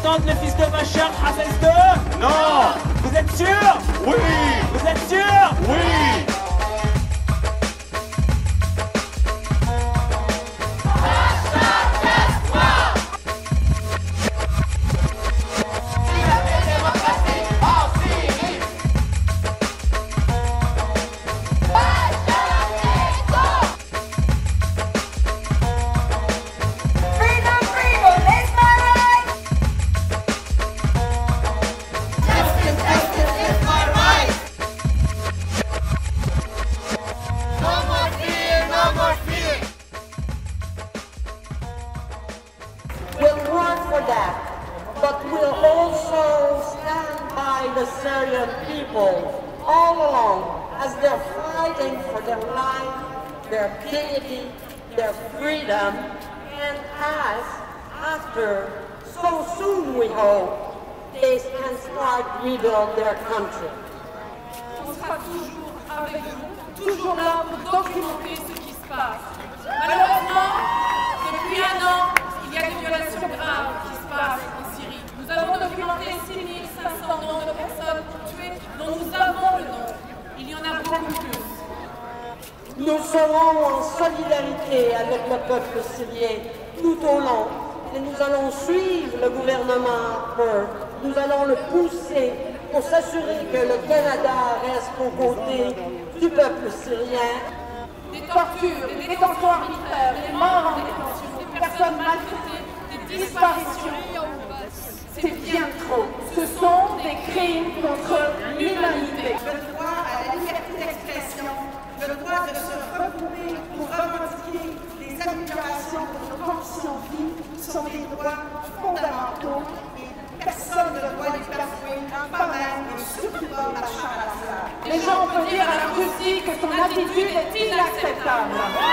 entendre le fils de Bachar el-Assad? Non. Vous êtes sûr? Oui. Vous êtes sûr? Oui. We'll work for that, but we'll also stand by the Syrian people all along as they're fighting for their life, their dignity, their freedom, and as, after, so soon we hope, they can start rebuild their country. On sera toujours avec vous, toujours là pour documenter ce qui se passe. Malheureusement, depuis un an, il y a des violations graves qui se passent en Syrie. Nous avons documenté 6500 noms de personnes tuées dont nous avons le nom. Il y en a beaucoup plus. Nous serons en solidarité avec le peuple syrien tout au long et nous allons suivre le gouvernement Harper. Nous allons le pousser pour s'assurer que le Canada reste aux côtés du peuple syrien. Des tortures, des détentions arbitraires, des morts en détention, des personnes maltraitées, des disparitions. C'est bien trop. Ce sont des crimes contre l'humanité. Le droit à la liberté d'expression, le droit de se regrouper pour revendiquer des améliorations de nos conditions de vie sont des droits fondamentaux et personne ne doit les bafouer, pas même et surtout pas Bachar el-Assad. Les gens peuvent dire à la Russie que son attitude est inacceptable.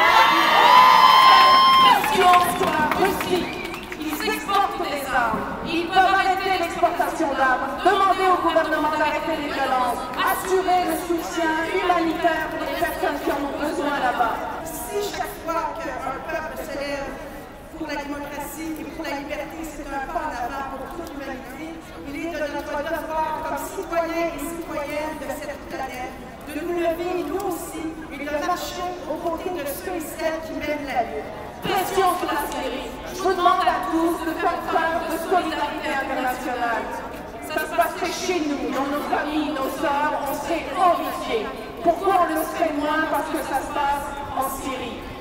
Pression sur la Russie. Ils exportent des armes. Ils peuvent arrêter l'exportation d'armes, demander au gouvernement d'arrêter les violences, assurer le soutien humanitaire pour les personnes qui en ont besoin là-bas. Si chaque fois qu'un peuple se lève pour la démocratie et pour la liberté, c'est un pas en avant pour toute l'humanité, il est de notre devoir comme citoyens et citoyennes de cette planète de nous lever nous aussi et de marcher aux côtés de ceux et celles qui mènent la lutte. Pression sur la Syrie. Je vous demande à tous de faire preuve de solidarité internationale. Ça se passerait chez nous, dans nos familles, nos sœurs, on serait horrifiés. Pourquoi on le serait moins? Parce que ça se passe en Syrie.